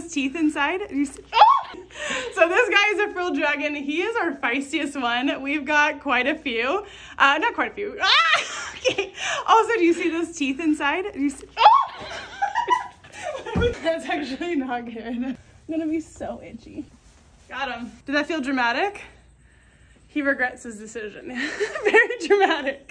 those teeth inside? Do you see? Oh! So this guy is a frilled dragon. He is our feistiest one. We've got quite a few. Not quite a few. Ah! Okay. Also, do you see those teeth inside? Do you see? Oh! That's actually not good. I'm gonna be so itchy. Got him. Did that feel dramatic? He regrets his decision. Very dramatic.